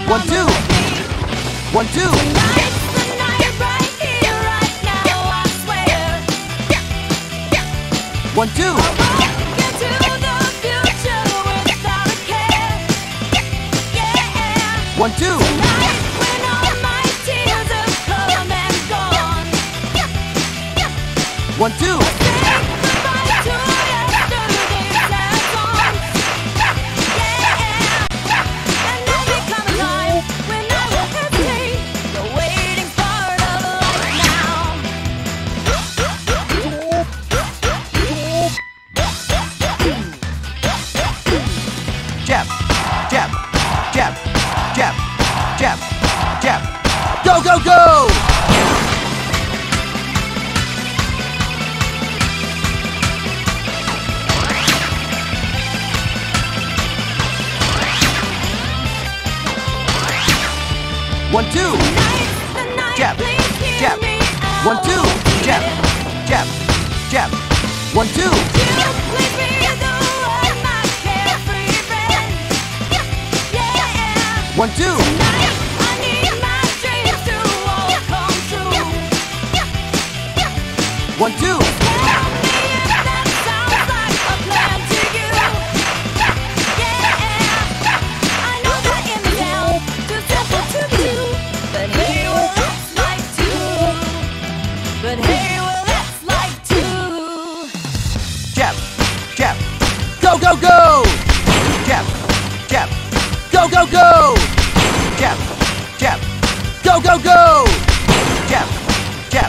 1, 2. 1, 2. Tonight's the night right here, right now, I swear. 1, 2. I'll walk into the future without a care. Yeah. 1, 2. Tonight when all my tears have come and gone. 1, 2. Say goodbye to yesterday's sad songs. Yeah. And there'll be come a time when I will hesitate. The waiting's part of life now. Jab, jab, jab, jab, jab, jab. Go, go, go! One, 2. Jab, jab. 1, 2. Jab, jab, jab. 1, 2. 1, 2. 1, 2. But hey, well, that's like two. Jab, jab. Go, go, go! Jab, jab. Go, go, go! Jab, jab. Go, go, go! Jab, jab.